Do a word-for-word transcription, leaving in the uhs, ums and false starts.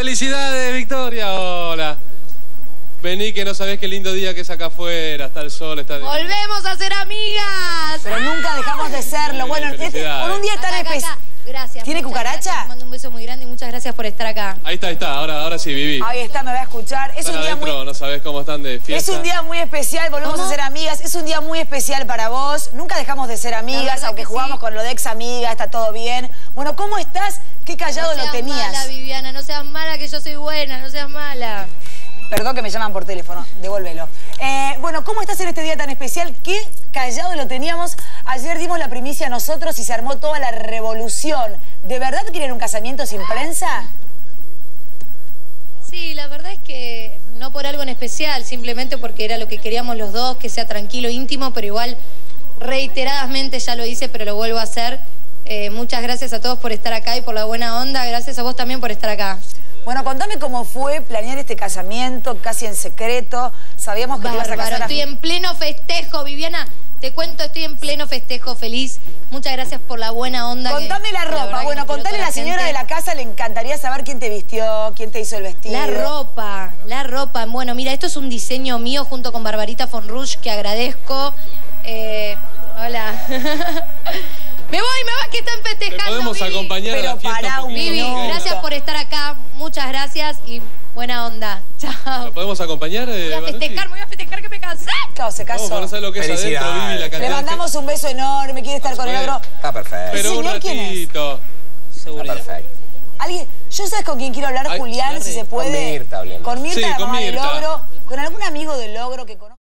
¡Felicidades, Victoria! Hola. Vení, que no sabés qué lindo día que es acá afuera. Está el sol, está... ¡Volvemos a ser amigas! Pero nunca dejamos de serlo. Bueno, este, por un día tan especial. Gracias. ¿Tiene cucaracha? Gracias, te mando un beso muy grande y muchas gracias por estar acá. Ahí está, ahí está. Ahora, ahora sí, Vivi. Ahí está, me va a escuchar. Es Están un día adentro, muy... no sabés cómo están de fiesta. Es un día muy especial, volvemos ¿Cómo? a ser amigas. Es un día muy especial para vos. Nunca dejamos de ser amigas, aunque jugamos sí. con lo de ex amiga, está todo bien. Bueno, ¿cómo estás? Qué callado no lo tenías. No seas mala, Viviana, no seas mala, que yo soy buena, no seas mala. Perdón que me llaman por teléfono, devuélvelo. Eh, bueno, ¿cómo estás en este día tan especial? Qué callado lo teníamos. Ayer dimos la primicia nosotros y se armó toda la revolución. ¿De verdad quieren un casamiento sin prensa? Sí, la verdad es que no por algo en especial, simplemente porque era lo que queríamos los dos, que sea tranquilo, íntimo, pero igual reiteradamente ya lo hice, pero lo vuelvo a hacer. Eh, muchas gracias a todos por estar acá y por la buena onda. Gracias a vos también por estar acá. Bueno, contame cómo fue planear este casamiento, casi en secreto. Sabíamos que te ibas a Bárbaro, casar a... estoy en pleno festejo, Viviana. Te cuento, estoy en pleno festejo, feliz. Muchas gracias por la buena onda. Contame que, la ropa. la Bueno, contale a la señora de la casa, le encantaría saber quién te vistió, quién te hizo el vestido. La ropa, la ropa. Bueno, mira, esto es un diseño mío junto con Barbarita Fonrush, que agradezco. Eh, hola. Me voy, me voy, que están festejando. Te podemos Vivi. acompañar Pero a la fiesta pará un un poquito. Vivi, minuto. gracias por estar acá. Muchas gracias y buena onda. Chao. ¿Lo podemos acompañar, eh, Voy a Baruchi? festejar, me voy a festejar que me casé. Claro, se casó. Vamos, no sabés lo que es adentro, Felicidades. Vivi, la cantidad Le de mandamos un beso enorme, quiere estar con el Bueno. otro. Está perfecto. Pero ¿El un señor quién es? ratito. Está perfecto. ¿Alguien? ¿Yo sabes con quién quiero hablar, Ay, Julián, Larry. si se puede? Con Mirta hablemos. Con Mirta, Sí, la con mamá del Mirta. Logro. Con algún amigo del Logro que conozco.